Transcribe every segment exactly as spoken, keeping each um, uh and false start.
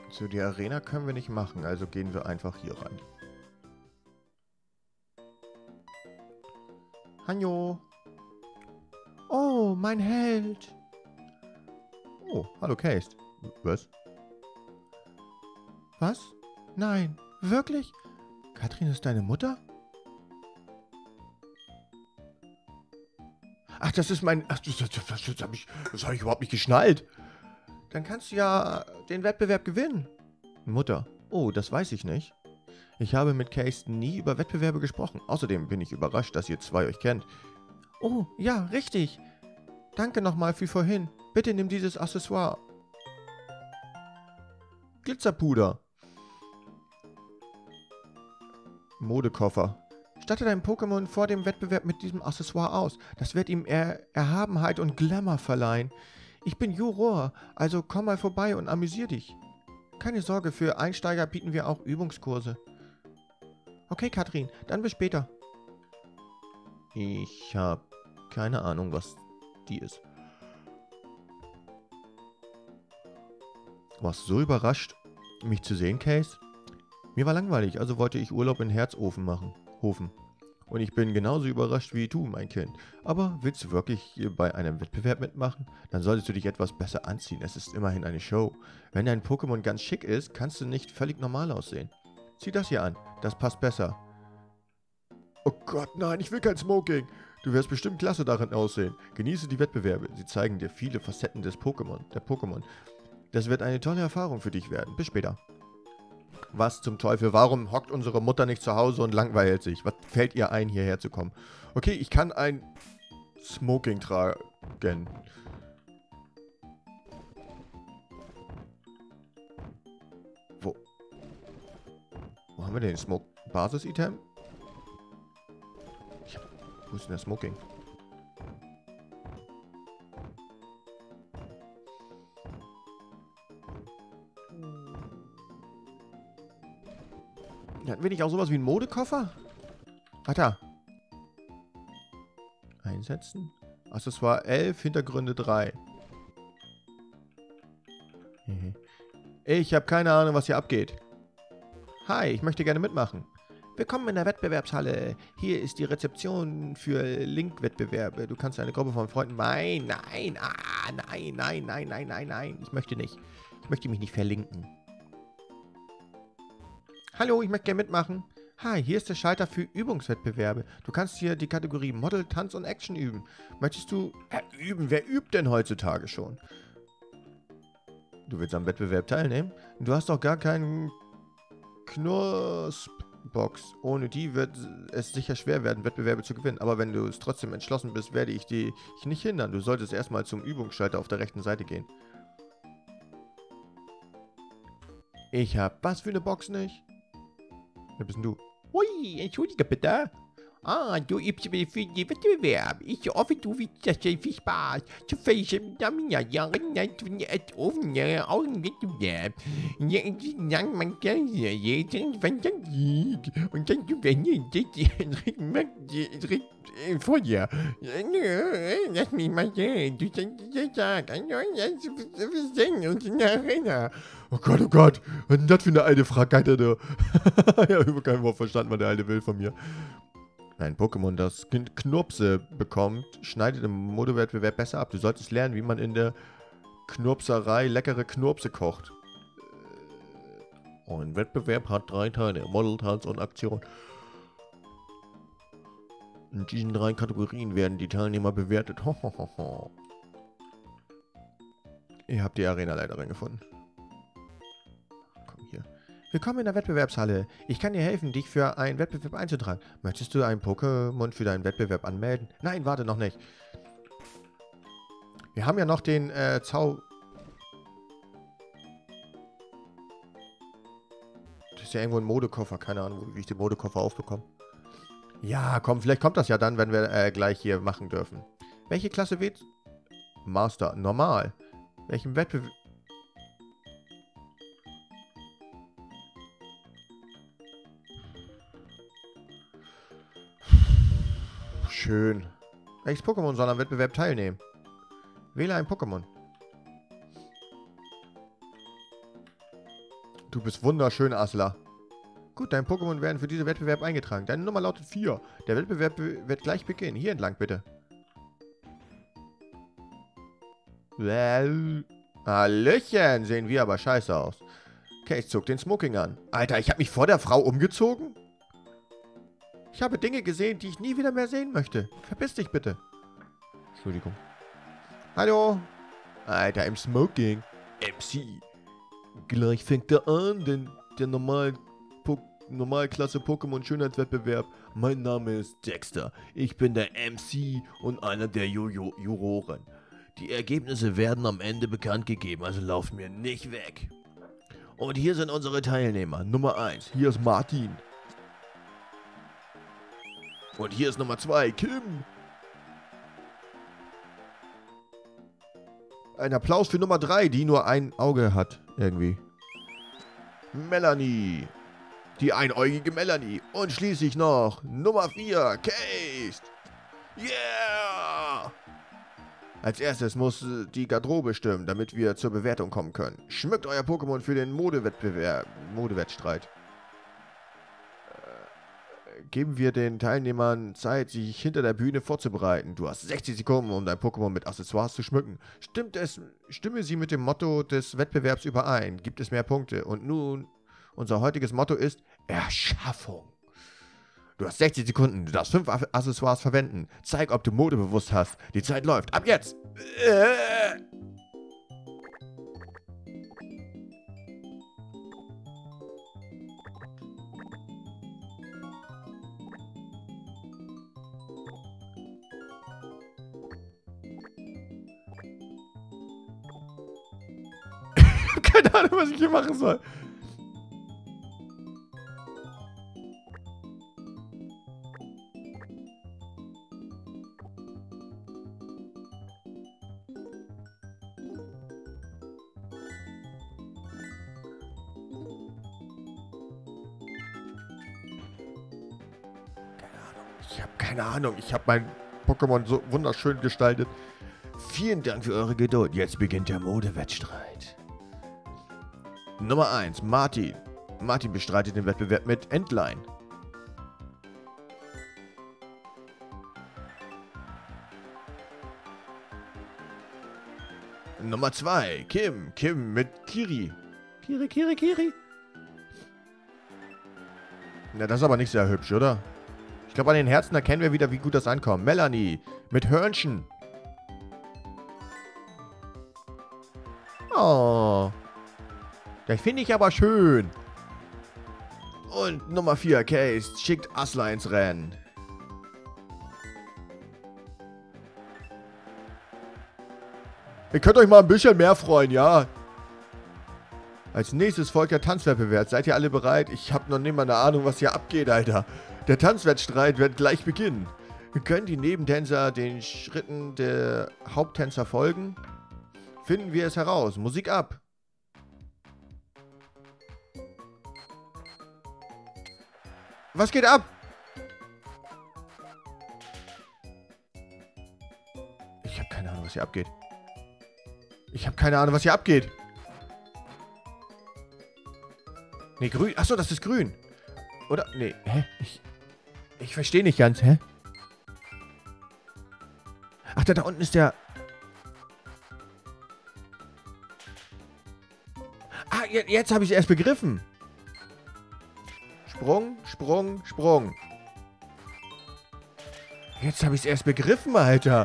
So, die Arena können wir nicht machen, also gehen wir einfach hier rein. Hallo. Oh, mein Held. Oh, hallo Case. Was? Was? Nein, wirklich? Katrin ist deine Mutter? Ach, das ist mein... Ach, das, das, das, das habe ich, das hab ich überhaupt nicht geschnallt. Dann kannst du ja den Wettbewerb gewinnen. Mutter. Oh, das weiß ich nicht. Ich habe mit Case nie über Wettbewerbe gesprochen. Außerdem bin ich überrascht, dass ihr zwei euch kennt. Oh, ja, richtig. Danke nochmal für vorhin. Bitte nimm dieses Accessoire. Glitzerpuder. Modekoffer. Statte dein Pokémon vor dem Wettbewerb mit diesem Accessoire aus. Das wird ihm er Erhabenheit und Glamour verleihen. Ich bin Juror, also komm mal vorbei und amüsier dich. Keine Sorge, für Einsteiger bieten wir auch Übungskurse. Okay, Katrin, dann bis später. Ich habe keine Ahnung, was die ist. Warst du so überrascht, mich zu sehen, Case? Mir war langweilig, also wollte ich Urlaub in Herzofen machen. Hofen. Und ich bin genauso überrascht wie du, mein Kind. Aber willst du wirklich bei einem Wettbewerb mitmachen? Dann solltest du dich etwas besser anziehen. Es ist immerhin eine Show. Wenn dein Pokémon ganz schick ist, kannst du nicht völlig normal aussehen. Zieh das hier an. Das passt besser. Oh Gott, nein, ich will kein Smoking. Du wirst bestimmt klasse darin aussehen. Genieße die Wettbewerbe. Sie zeigen dir viele Facetten des Pokémon, der Pokémon. Das wird eine tolle Erfahrung für dich werden. Bis später. Was zum Teufel? Warum hockt unsere Mutter nicht zu Hause und langweilt sich? Was fällt ihr ein, hierher zu kommen? Okay, ich kann ein Smoking tragen. Wo? Wo haben wir den Smoke? Basis-Item? Wo ist denn der Smoking? Hatten wir nicht auch sowas wie einen Modekoffer? Ach da. Einsetzen. Accessoire elf, Hintergründe drei. Ich habe keine Ahnung, was hier abgeht. Hi, ich möchte gerne mitmachen. Willkommen in der Wettbewerbshalle. Hier ist die Rezeption für Link-Wettbewerbe. Du kannst eine Gruppe von Freunden... Nein, nein, ah, nein, nein, nein, nein, nein, nein. Ich möchte nicht. Ich möchte mich nicht verlinken. Hallo, ich möchte gerne mitmachen. Hi, hier ist der Schalter für Übungswettbewerbe. Du kannst hier die Kategorie Model, Tanz und Action üben. Möchtest du... Ja, üben? Wer übt denn heutzutage schon? Du willst am Wettbewerb teilnehmen? Du hast doch gar keinen Knuspbox. Ohne die wird es sicher schwer werden, Wettbewerbe zu gewinnen. Aber wenn du es trotzdem entschlossen bist, werde ich dich nicht hindern. Du solltest erstmal zum Übungsschalter auf der rechten Seite gehen. Ich hab was für eine Box nicht? Wer bist denn du? Hui, entschuldige bitte. Ah, du übst für den Wettbewerb. Ich hoffe, du willst das sehr viel Spaß. Zu welchem Namen ja Jahren als offene Augenwettbewerb. Lang man kann jeden Fantasie. Und dann gewinnen das vor dir. Lass mich mal sehen. Du sagst ja sagen. Wir sehen uns in der Arena. Oh Gott, oh Gott. Was ist denn das für eine alte Frage, du? Ich habe kein Wort verstanden, was der alte will von mir. Ein Pokémon, das Knurpse bekommt, schneidet im Modewettbewerb besser ab. Du solltest lernen, wie man in der Knurpserei leckere Knurpse kocht. Ein Wettbewerb hat drei Teile: Model, Tanz und Aktion. In diesen drei Kategorien werden die Teilnehmer bewertet. Ho, ho, ho, ho. Ihr habt die Arena-Leiterin gefunden. Komm hier. Willkommen in der Wettbewerbshalle. Ich kann dir helfen, dich für einen Wettbewerb einzutragen. Möchtest du ein Pokémon für deinen Wettbewerb anmelden? Nein, warte noch nicht. Wir haben ja noch den äh, Zau... Das ist ja irgendwo ein Modekoffer. Keine Ahnung, wie ich den Modekoffer aufbekomme. Ja, komm, vielleicht kommt das ja dann, wenn wir äh, gleich hier machen dürfen. Welche Klasse wählst du? Master. Normal. Welchen Wettbewerb... Schön. Welches Pokémon soll am Wettbewerb teilnehmen? Wähle ein Pokémon. Du bist wunderschön, Asla. Gut, dein Pokémon werden für diesen Wettbewerb eingetragen. Deine Nummer lautet vier. Der Wettbewerb wird gleich beginnen. Hier entlang, bitte. Well. Hallöchen, sehen wir aber scheiße aus. Okay, ich zog den Smoking an. Alter, ich habe mich vor der Frau umgezogen? Ich habe Dinge gesehen, die ich nie wieder mehr sehen möchte. Verpiss dich bitte. Entschuldigung. Hallo? Alter, im Smoking. M C. Gleich fängt er an, denn der normal po Normalklasse Pokémon Schönheitswettbewerb. Mein Name ist Dexter. Ich bin der M C und einer der Juroren. Die Ergebnisse werden am Ende bekannt gegeben, also lauft mir nicht weg. Und hier sind unsere Teilnehmer. Nummer eins, hier ist Martin. Und hier ist Nummer zwei, Kim. Ein Applaus für Nummer drei, die nur ein Auge hat, irgendwie. Melanie. Die einäugige Melanie. Und schließlich noch Nummer vier, Case. Yeah! Als erstes muss die Garderobe stimmen, damit wir zur Bewertung kommen können. Schmückt euer Pokémon für den Modewettbewerb, Modewettstreit. Äh, geben wir den Teilnehmern Zeit, sich hinter der Bühne vorzubereiten. Du hast sechzig Sekunden, um dein Pokémon mit Accessoires zu schmücken. Stimmt es, stimme sie mit dem Motto des Wettbewerbs überein. Gibt es mehr Punkte. Und nun, unser heutiges Motto ist Erschaffung. Du hast sechzig Sekunden, du darfst fünf Accessoires verwenden. Zeig, ob du Mode bewusst hast. Die Zeit läuft. Ab jetzt! Äh. Keine Ahnung, was ich hier machen soll. Ich habe keine Ahnung. Ich habe mein Pokémon so wunderschön gestaltet. Vielen Dank für eure Geduld. Jetzt beginnt der Modewettstreit. Nummer eins, Martin. Martin bestreitet den Wettbewerb mit Entlein. Nummer zwei, Kim. Kim mit Kiri. Kiri, Kiri, Kiri. Na, das ist aber nicht sehr hübsch, oder? Ich glaube, an den Herzen erkennen wir wieder, wie gut das ankommt. Melanie mit Hörnchen. Oh. Das finde ich aber schön. Und Nummer vier, Case, schickt Asla ins Rennen. Ihr könnt euch mal ein bisschen mehr freuen, ja? Als nächstes folgt der Tanzwettbewerb. Seid ihr alle bereit? Ich habe noch nicht mal eine Ahnung, was hier abgeht, Alter. Der Tanzwettstreit wird gleich beginnen. Können die Nebentänzer den Schritten der Haupttänzer folgen? Finden wir es heraus. Musik ab. Was geht ab? Ich habe keine Ahnung, was hier abgeht. Ich habe keine Ahnung, was hier abgeht. Nee, grün. Achso, das ist grün. Oder? Nee, hä? Ich, ich verstehe nicht ganz, hä? Ach, da, da unten ist der... Ah, jetzt, jetzt habe ich es erst begriffen. Sprung, Sprung, Sprung. Jetzt habe ich es erst begriffen, Alter.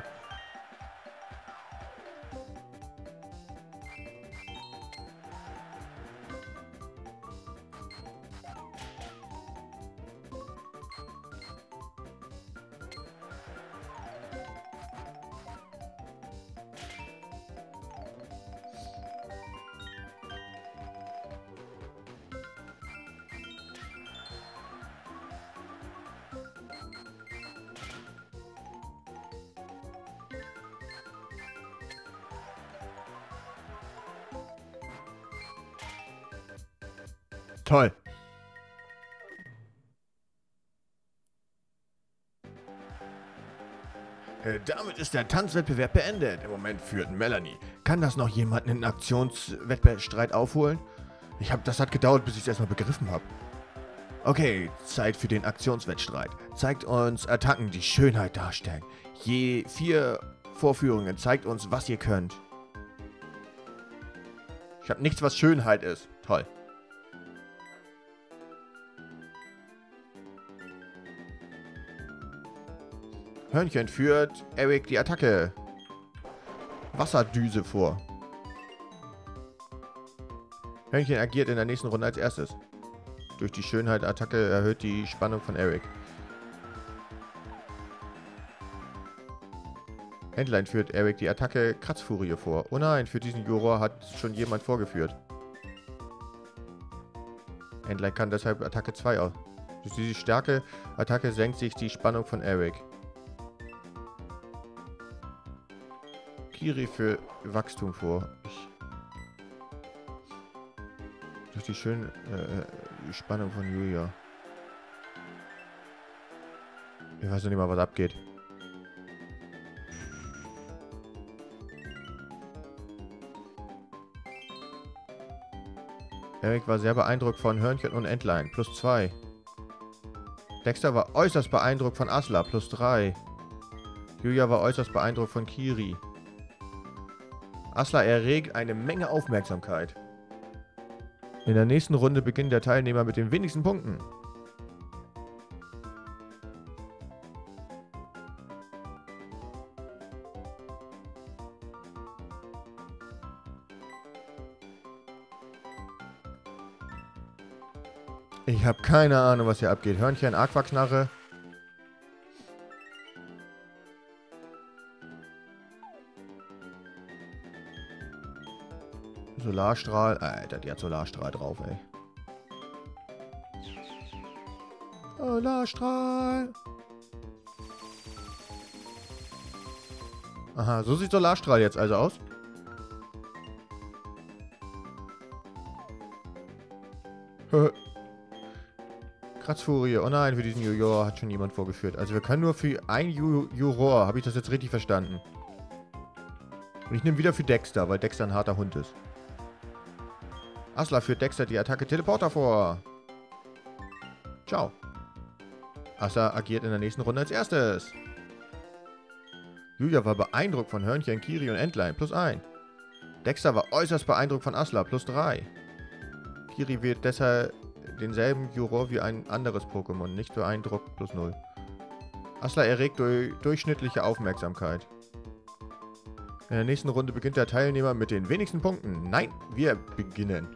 Toll. Äh, damit ist der Tanzwettbewerb beendet. Im Moment führt Melanie. Kann das noch jemand in den Aktionswettbewerbsstreit aufholen? Ich hab, das hat gedauert, bis ich es erstmal begriffen habe. Okay, Zeit für den Aktionswettstreit. Zeigt uns Attacken, die Schönheit darstellen. Je vier Vorführungen. Zeigt uns, was ihr könnt. Ich habe nichts, was Schönheit ist. Toll. Hörnchen führt Eric die Attacke. Wasserdüse vor. Hörnchen agiert in der nächsten Runde als erstes. Durch die Schönheit der Attacke erhöht die Spannung von Eric. Entlein führt Eric die Attacke Kratzfurie vor. Oh nein, für diesen Juror hat schon jemand vorgeführt. Entlein kann deshalb Attacke zwei aus. Durch diese Stärke Attacke senkt sich die Spannung von Eric. Kiri für Wachstum vor. Ich durch die schöne äh, Spannung von Julia. Ich weiß noch nicht mal, was abgeht. Eric war sehr beeindruckt von Hörnchen und Entlein. Plus zwei. Dexter war äußerst beeindruckt von Asla. Plus drei. Julia war äußerst beeindruckt von Kiri. Asla erregt eine Menge Aufmerksamkeit. In der nächsten Runde beginnt der Teilnehmer mit den wenigsten Punkten. Ich habe keine Ahnung, was hier abgeht. Hörnchen, Aquaknarre. Solarstrahl. Alter, die hat Solarstrahl drauf, ey. Solarstrahl. Aha, so sieht Solarstrahl jetzt also aus. Kratzfurie. Oh nein, für diesen Juror hat schon jemand vorgeführt. Also wir können nur für ein Ju Juror. Habe ich das jetzt richtig verstanden? Und ich nehme wieder für Dexter, weil Dexter ein harter Hund ist. Asla führt Dexter die Attacke Teleporter vor. Ciao. Asla agiert in der nächsten Runde als erstes. Julia war beeindruckt von Hörnchen, Kiri und Entlein. Plus ein. Dexter war äußerst beeindruckt von Asla. Plus drei. Kiri wird deshalb denselben Juror wie ein anderes Pokémon. Nicht beeindruckt. Plus null. Asla erregt durch durchschnittliche Aufmerksamkeit. In der nächsten Runde beginnt der Teilnehmer mit den wenigsten Punkten. Nein, wir beginnen.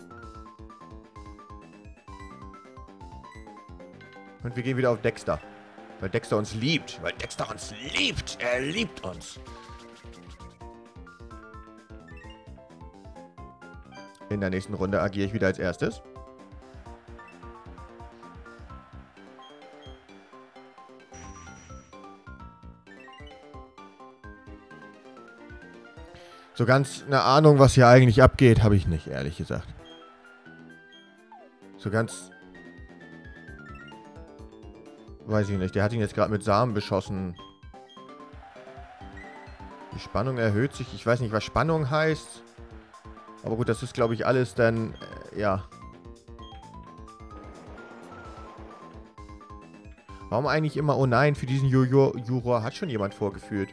Und wir gehen wieder auf Dexter. Weil Dexter uns liebt. Weil Dexter uns liebt. Er liebt uns. In der nächsten Runde agiere ich wieder als erstes. So ganz eine Ahnung, was hier eigentlich abgeht, habe ich nicht, ehrlich gesagt. So ganz... Weiß ich nicht. Der hat ihn jetzt gerade mit Samen beschossen. Die Spannung erhöht sich. Ich weiß nicht, was Spannung heißt. Aber gut, das ist, glaube ich, alles dann... Äh, ja. Warum eigentlich immer... Oh nein, für diesen Juror, Juror hat schon jemand vorgeführt.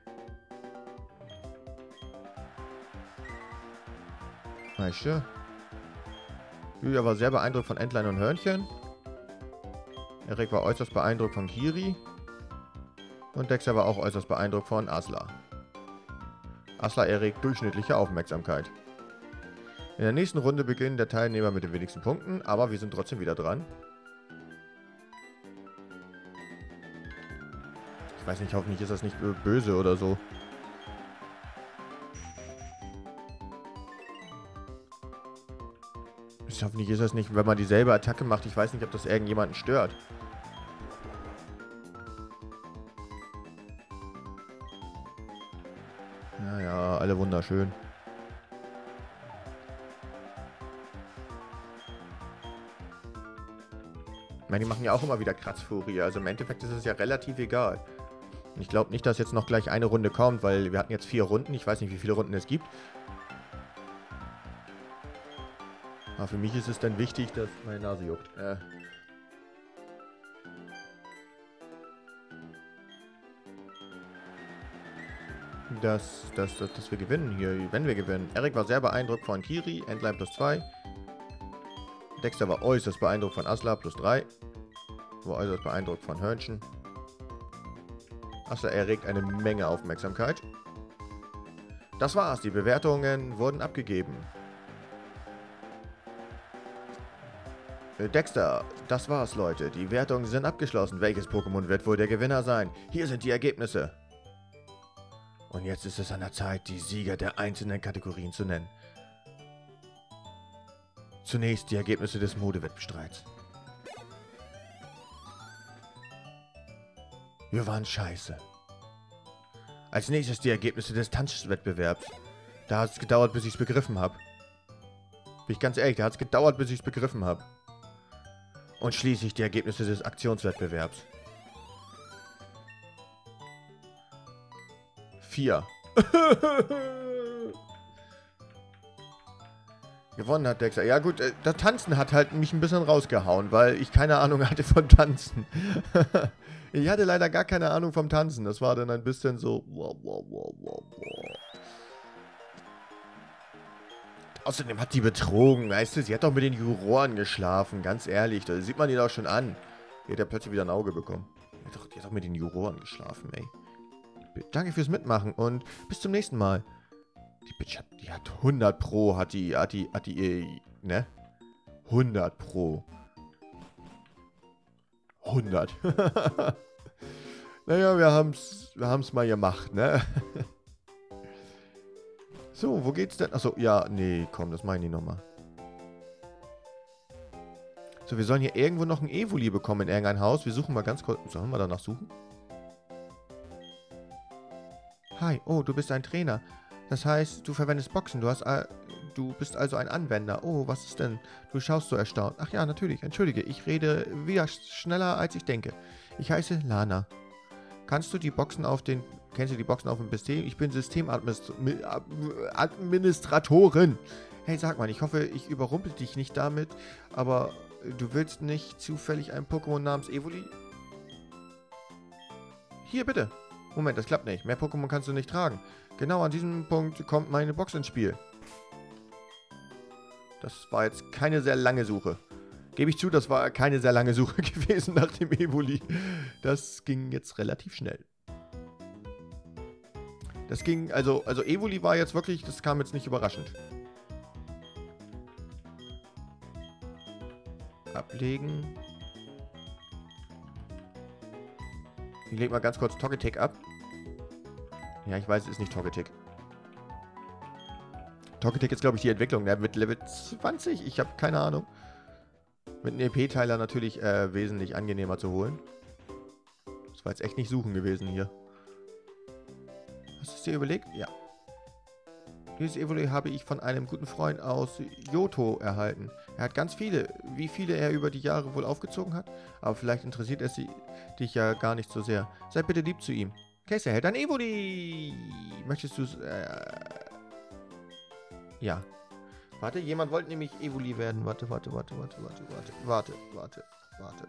Weißt du? Julia war sehr beeindruckt von Entlein und Hörnchen. Eric war äußerst beeindruckt von Kiri. Und Dexter war auch äußerst beeindruckt von Asla. Asla erregt durchschnittliche Aufmerksamkeit. In der nächsten Runde beginnen der Teilnehmer mit den wenigsten Punkten, aber wir sind trotzdem wieder dran. Ich weiß nicht, hoffentlich ist das nicht böse oder so. Hoffentlich ist das nicht, wenn man dieselbe Attacke macht. Ich weiß nicht, ob das irgendjemanden stört. Naja, alle wunderschön. Ich meine, die machen ja auch immer wieder Kratzfurie. Also im Endeffekt ist es ja relativ egal. Und ich glaube nicht, dass jetzt noch gleich eine Runde kommt, weil wir hatten jetzt vier Runden. Ich weiß nicht, wie viele Runden es gibt. Aber für mich ist es dann wichtig, dass meine Nase juckt. Äh. Dass, dass, dass, dass wir gewinnen hier, wenn wir gewinnen. Erik war sehr beeindruckt von Kiri, Endline plus zwei. Dexter war äußerst beeindruckt von Asla plus drei. War äußerst beeindruckt von Hörnchen. Asla erregt eine Menge Aufmerksamkeit. Das war's, die Bewertungen wurden abgegeben. Dexter, das war's, Leute. Die Wertungen sind abgeschlossen. Welches Pokémon wird wohl der Gewinner sein? Hier sind die Ergebnisse. Und jetzt ist es an der Zeit, die Sieger der einzelnen Kategorien zu nennen. Zunächst die Ergebnisse des Modewettstreits. Wir waren scheiße. Als nächstes die Ergebnisse des Tanzwettbewerbs. Da hat es gedauert, bis ich es begriffen habe. Bin ich ganz ehrlich, da hat es gedauert, bis ich es begriffen habe. Und schließlich die Ergebnisse des Aktionswettbewerbs. Vier. Gewonnen hat Dexter. Ja gut, äh, das Tanzen hat halt mich ein bisschen rausgehauen, weil ich keine Ahnung hatte von Tanzen. Ich hatte leider gar keine Ahnung vom Tanzen. Das war dann ein bisschen so... Wow, wow, wow, wow, wow. Außerdem hat die betrogen, weißt du? Sie hat doch mit den Juroren geschlafen, ganz ehrlich. Da sieht man die doch schon an. Die hat ja plötzlich wieder ein Auge bekommen. Die hat doch, die hat doch mit den Juroren geschlafen, ey. Danke fürs Mitmachen und bis zum nächsten Mal. Die Bitch hat, die hat hundert Pro, hat die, hat die, hat die, äh, ne? hundert Pro. hundert. Naja, wir haben's, wir haben's mal gemacht, ne? So, wo geht's denn? Achso, ja, nee, komm, das meine ich nochmal. So, wir sollen hier irgendwo noch ein Evoli bekommen in irgendein Haus. Wir suchen mal ganz kurz. Sollen wir danach suchen? Hi, oh, du bist ein Trainer. Das heißt, du verwendest Boxen. Du hast, äh, du bist also ein Anwender. Oh, was ist denn? Du schaust so erstaunt. Ach ja, natürlich. Entschuldige, ich rede wieder schneller, als ich denke. Ich heiße Lana. Kannst du die Boxen auf den... Kennst du die Boxen auf dem System? Ich bin Systemadministratorin. Hey, sag mal, ich hoffe, ich überrumpel dich nicht damit, aber du willst nicht zufällig ein Pokémon namens Evoli? Hier, bitte. Moment, das klappt nicht. Mehr Pokémon kannst du nicht tragen. Genau an diesem Punkt kommt meine Box ins Spiel. Das war jetzt keine sehr lange Suche. Gebe ich zu, das war keine sehr lange Suche gewesen nach dem Evoli. Das ging jetzt relativ schnell. Das ging, also, also Evoli war jetzt wirklich, das kam jetzt nicht überraschend. Ablegen. Ich lege mal ganz kurz Togetic ab. Ja, ich weiß, es ist nicht Togetic. Togetic ist, glaube ich, die Entwicklung. Der wird Level zwanzig. Ich habe keine Ahnung. Mit einem E P-Teiler natürlich äh, wesentlich angenehmer zu holen. Das war jetzt echt nicht suchen gewesen hier. Hast du es dir überlegt? Ja. Dieses Evoli habe ich von einem guten Freund aus Johto erhalten. Er hat ganz viele. Wie viele er über die Jahre wohl aufgezogen hat? Aber vielleicht interessiert es dich ja gar nicht so sehr. Sei bitte lieb zu ihm. Case erhält ein Evoli. Möchtest du es... Äh, ja. Warte, jemand wollte nämlich Evoli werden. Warte, warte, warte, warte, warte, warte, warte, warte, warte.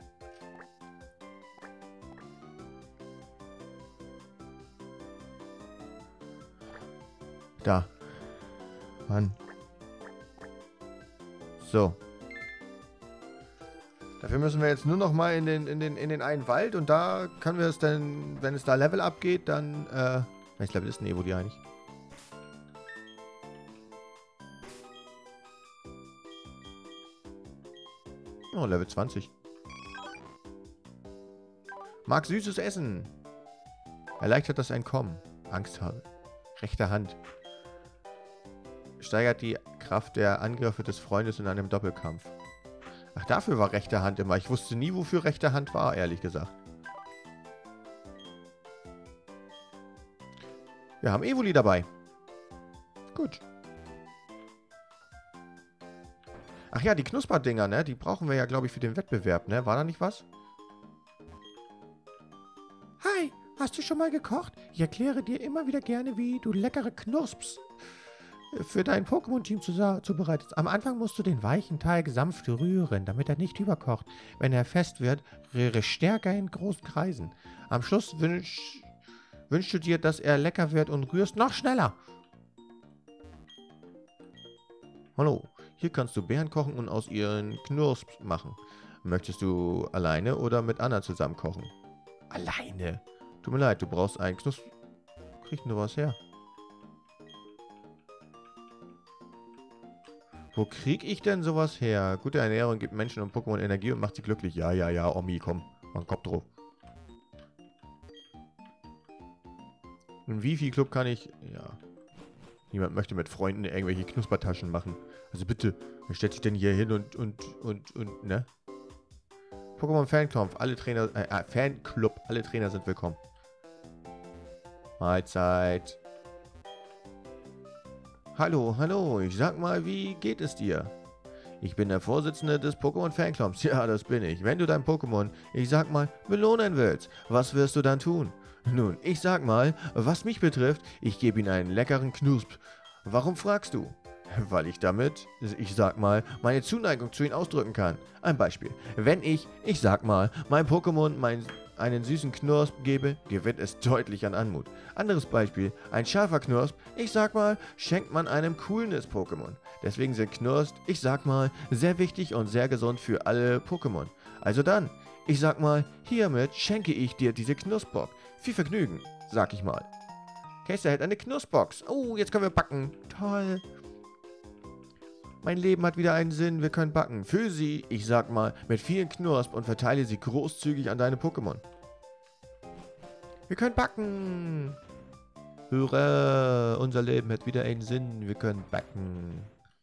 Da. Mann. So. Dafür müssen wir jetzt nur noch mal in den, in den, in den einen Wald und da können wir es dann, wenn es da Level abgeht, dann, äh, welches Level ist ein Evoli eigentlich? Oh, Level zwanzig. Mag süßes Essen. Erleichtert das Entkommen. Angst habe. Rechte Hand. Steigert die Kraft der Angriffe des Freundes in einem Doppelkampf. Ach, dafür war rechte Hand immer. Ich wusste nie, wofür rechte Hand war, ehrlich gesagt. Wir haben Evoli dabei. Gut. Ach ja, die Knusperdinger, ne? Die brauchen wir ja, glaube ich, für den Wettbewerb, ne? War da nicht was? Hi, hast du schon mal gekocht? Ich erkläre dir immer wieder gerne, wie du leckere Knusps für dein Pokémon-Team zubereitet. Am Anfang musst du den weichen Teig sanft rühren, damit er nicht überkocht. Wenn er fest wird, rühre stärker in großen Kreisen. Am Schluss wünsch, wünschst du dir, dass er lecker wird und rührst noch schneller. Hallo, hier kannst du Beeren kochen und aus ihren Knusps machen. Möchtest du alleine oder mit Anna zusammen kochen? Alleine? Tut mir leid, du brauchst einen Knusp... Krieg nur was her. Wo krieg ich denn sowas her? Gute Ernährung gibt Menschen und Pokémon Energie und macht sie glücklich. Ja, ja, ja, Omi, komm. Mach einen Kopf drauf. Und wie viel Club kann ich... Ja. Niemand möchte mit Freunden irgendwelche Knuspertaschen machen. Also bitte, wer stellt sich denn hier hin und, und, und, und, ne? Pokémon Fanclub, alle Trainer, äh, Fanclub, alle Trainer sind willkommen. Mahlzeit. Hallo, hallo, ich sag mal, wie geht es dir? Ich bin der Vorsitzende des Pokémon Fanclubs. Ja, das bin ich. Wenn du dein Pokémon, ich sag mal, belohnen willst, was wirst du dann tun? Nun, ich sag mal, was mich betrifft, ich gebe ihm einen leckeren Knusp. Warum fragst du? Weil ich damit, ich sag mal, meine Zuneigung zu ihm ausdrücken kann. Ein Beispiel. Wenn ich, ich sag mal, mein Pokémon mein, einen süßen Knusp gebe, gewinnt es deutlich an Anmut. Anderes Beispiel. Ein scharfer Knusp, ich sag mal, schenkt man einem Coolness-Pokémon. Deswegen sind Knusp, ich sag mal, sehr wichtig und sehr gesund für alle Pokémon. Also dann, ich sag mal, hiermit schenke ich dir diese Knuspbox. Viel Vergnügen, sag ich mal. Case erhält eine Knuspbox. Oh, jetzt können wir backen. Toll. Mein Leben hat wieder einen Sinn, wir können backen. Für sie, ich sag mal, mit vielen Knusp und verteile sie großzügig an deine Pokémon. Wir können backen. Hurra, unser Leben hat wieder einen Sinn, wir können backen.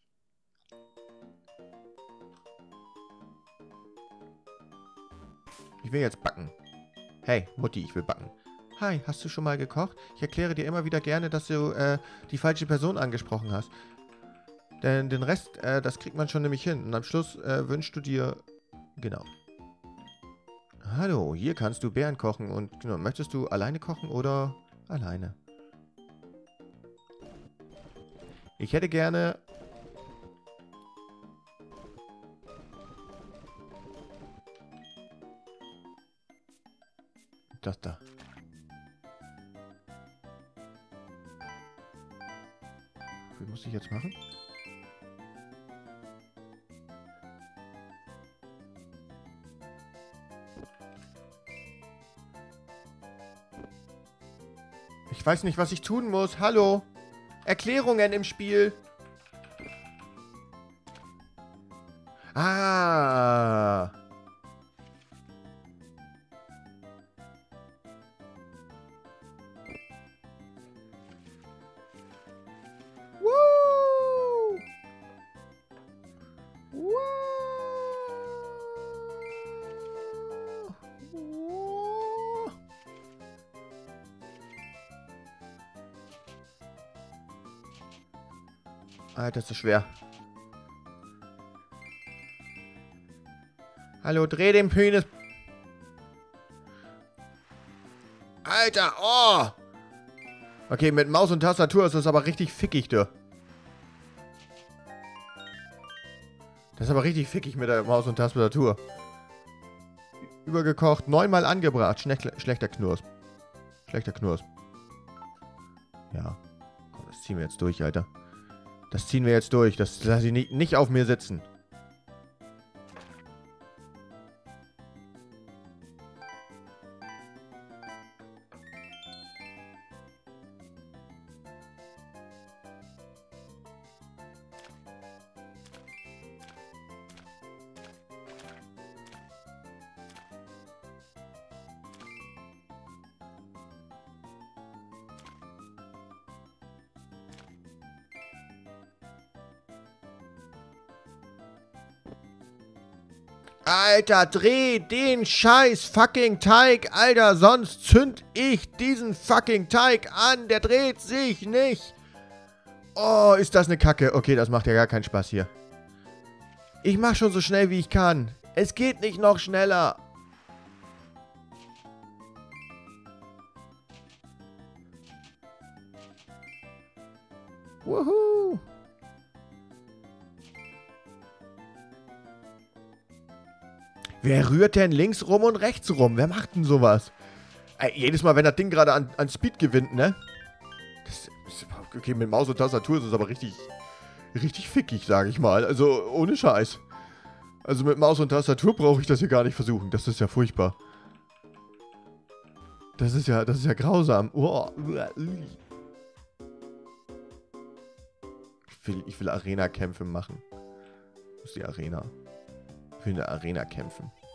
Ich will jetzt backen. Hey, Mutti, ich will backen. Hi, hast du schon mal gekocht? Ich erkläre dir immer wieder gerne, dass du äh, die falsche Person angesprochen hast. Denn den Rest, äh, das kriegt man schon nämlich hin. Und am Schluss äh, wünschst du dir... Genau. Hallo, hier kannst du Beeren kochen. Und genau, möchtest du alleine kochen oder alleine? Ich hätte gerne... Das da. Wie muss ich jetzt machen? Ich weiß nicht, was ich tun muss. Hallo? Erklärungen im Spiel. Ah. Woo. Woo. Woo. Alter, ist das schwer. Hallo, dreh den Penis. Alter, oh! Okay, mit Maus und Tastatur ist das aber richtig fickig, du. Das ist aber richtig fickig mit der Maus und Tastatur. Übergekocht, neunmal angebracht. Schlechter, schlechter Knurs. Schlechter Knurs. Ja. Komm, das ziehen wir jetzt durch, Alter. Das ziehen wir jetzt durch. Das lasse ich nicht, nicht auf mir sitzen. Alter, dreh den scheiß fucking Teig, Alter, sonst zünd ich diesen fucking Teig an. Der dreht sich nicht. Oh, ist das eine Kacke. Okay, das macht ja gar keinen Spaß hier. Ich mach schon so schnell, wie ich kann. Es geht nicht noch schneller. Wuhu. Wer rührt denn links rum und rechts rum? Wer macht denn sowas? Ey, jedes Mal, wenn das Ding gerade an, an Speed gewinnt, ne? Das ist, okay, mit Maus und Tastatur ist es aber richtig, richtig fickig, sage ich mal. Also, ohne Scheiß. Also mit Maus und Tastatur brauche ich das hier gar nicht versuchen. Das ist ja furchtbar. Das ist ja, das ist ja grausam. Oh. Ich will, ich will Arena-Kämpfe machen. Wo ist die Arena? Ich will eine Arena kämpfen.